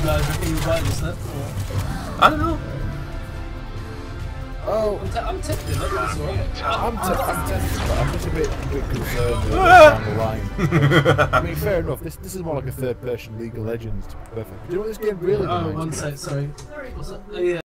guys reckon you'll buy this then? I don't know. Oh, I'm tempted. I'm tempted, but I'm just a bit concerned down the line. I mean, fair enough. This is more like a third-person League of Legends, to be perfect. Do you know what this game really reminds me of? One sec, sorry. What's that? Oh, yeah.